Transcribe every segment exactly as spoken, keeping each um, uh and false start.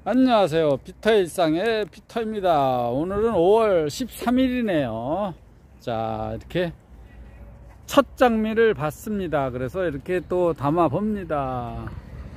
안녕하세요. 피터의 일상의 피터입니다. 오늘은 오월 십삼일이네요. 자, 이렇게 첫 장미를 봤습니다. 그래서 이렇게 또 담아 봅니다.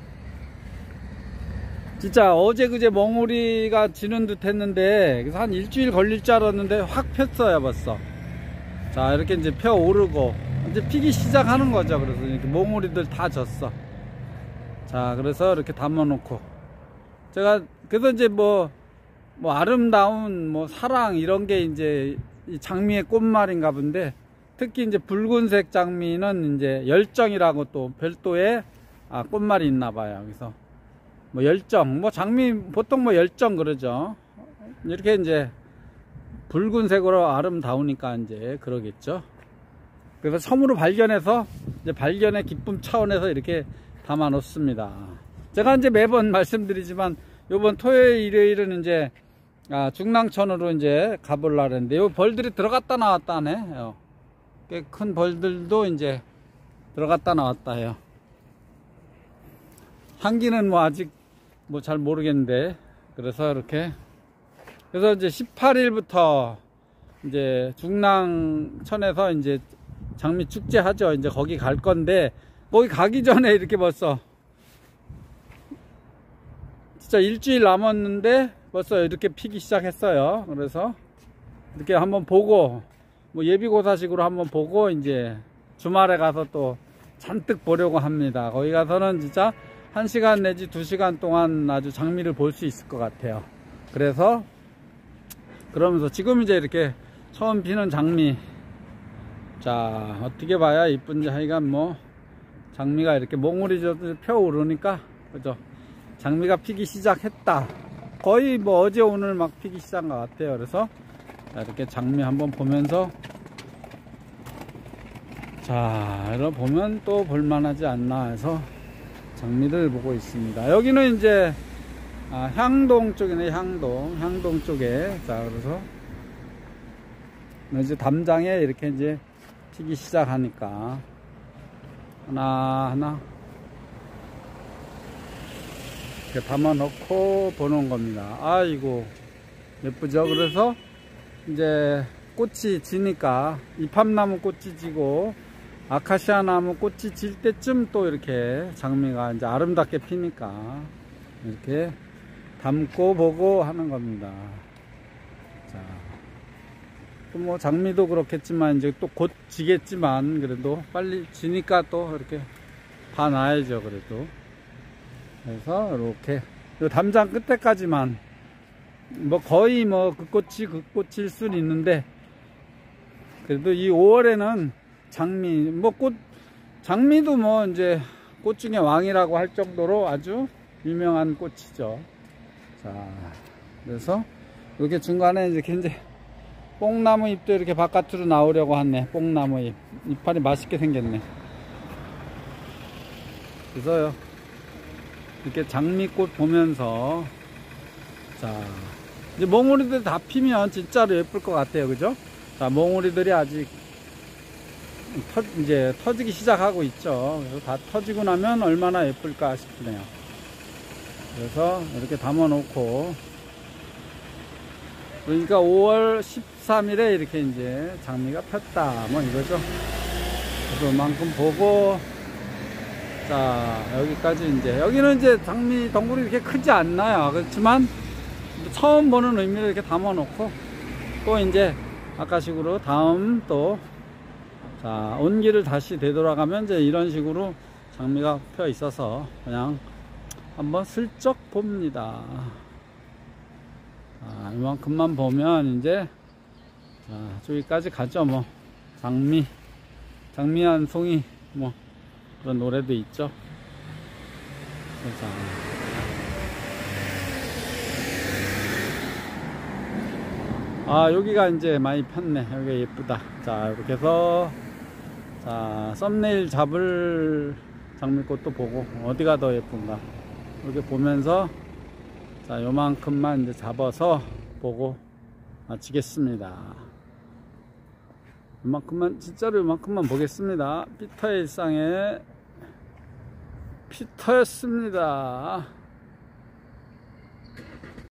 진짜 어제 그제 멍울이가 지는 듯 했는데 그래서 한 일주일 걸릴 줄 알았는데 확 폈어요 벌써. 자, 이렇게 이제 펴 오르고 이제 피기 시작하는 거죠. 그래서 이렇게 멍울이들 다 졌어. 자, 그래서 이렇게 담아 놓고 제가 그래서 이제 뭐, 뭐 아름다운 뭐 사랑 이런 게 이제 이 장미의 꽃말인가 본데, 특히 이제 붉은색 장미는 이제 열정이라고 또 별도의 아, 꽃말이 있나 봐요. 그래서 뭐 열정, 뭐 장미 보통 뭐 열정 그러죠. 이렇게 이제 붉은색으로 아름다우니까 이제 그러겠죠. 그래서 처음으로 발견해서 이제 발견의 기쁨 차원에서 이렇게 담아 놓습니다. 제가 이제 매번 말씀드리지만 요번 토요일 일요일은 이제 아, 중랑천으로 이제 가보려고 했는데 요 벌들이 들어갔다 나왔다 하네. 꽤 큰 벌들도 이제 들어갔다 나왔다 해요. 향기는 뭐 아직 뭐 잘 모르겠는데, 그래서 이렇게 그래서 이제 십팔일부터 이제 중랑천에서 이제 장미 축제 하죠. 이제 거기 갈 건데, 거기 가기 전에 이렇게 벌써 진짜 일주일 남았는데 벌써 이렇게 피기 시작했어요. 그래서 이렇게 한번 보고 뭐 예비고사식으로 한번 보고 이제 주말에 가서 또 잔뜩 보려고 합니다. 거기 가서는 진짜 한 시간 내지 두 시간 동안 아주 장미를 볼 수 있을 것 같아요. 그래서 그러면서 지금 이제 이렇게 처음 피는 장미, 자 어떻게 봐야 이쁜지, 하여간 뭐 장미가 이렇게 몽울이 펴오르니까 그죠, 장미가 피기 시작했다. 거의 뭐 어제 오늘 막 피기 시작한 것 같아요. 그래서 이렇게 장미 한번 보면서, 자 이렇게 보면 또 볼만하지 않나 해서 장미를 보고 있습니다. 여기는 이제 아, 향동 쪽이네. 향동 향동 쪽에. 자, 그래서 이제 담장에 이렇게 이제 피기 시작하니까 하나 하나 이렇게 담아 놓고 보는 겁니다. 아이고 예쁘죠. 그래서 이제 꽃이 지니까 이팝나무 꽃이 지고 아카시아 나무 꽃이 질 때쯤 또 이렇게 장미가 이제 아름답게 피니까 이렇게 담고 보고 하는 겁니다. 자, 또 뭐 장미도 그렇겠지만 이제 또 곧 지겠지만 그래도 빨리 지니까 또 이렇게 봐놔야죠. 그래도 그래서 이렇게 담장 끝에까지만, 뭐 거의 뭐 그 꽃이 그 꽃일 수는 있는데, 그래도 이 오월에는 장미 뭐 꽃 장미도 뭐 이제 꽃 중에 왕이라고 할 정도로 아주 유명한 꽃이죠. 자, 그래서 이렇게 중간에 이렇게 이제 뽕나무 잎도 이렇게 바깥으로 나오려고 하네. 뽕나무 잎 이파리 맛있게 생겼네. 그래서요 이렇게 장미꽃 보면서, 자 이제 몽울이들 다 피면 진짜로 예쁠 것 같아요. 그죠? 자, 몽울이들이 아직 터, 이제 터지기 시작하고 있죠. 그래서 다 터지고 나면 얼마나 예쁠까 싶네요. 그래서 이렇게 담아 놓고, 그러니까 오월 십삼일에 이렇게 이제 장미가 폈다 뭐 이거죠. 그래서 이만큼 보고, 자 여기까지. 이제 여기는 이제 장미 덩굴이 이렇게 크지 않나요. 그렇지만 처음 보는 의미를 이렇게 담아 놓고, 또 이제 아까식으로 다음 또 자 온기를 다시 되돌아가면 이제 이런 식으로 장미가 펴 있어서 그냥 한번 슬쩍 봅니다. 자, 이만큼만 보면 이제 자 저기까지 가죠. 뭐 장미 장미 한 송이 뭐 그런 노래도 있죠. 자, 아 여기가 이제 많이 폈네. 여기가 예쁘다. 자 이렇게 해서 자 썸네일 잡을 장미꽃도 보고 어디가 더 예쁜가 이렇게 보면서, 자 요만큼만 이제 잡아서 보고 마치겠습니다. 요만큼만, 진짜로 요만큼만 보겠습니다. 피터의 일상의 피터였습니다.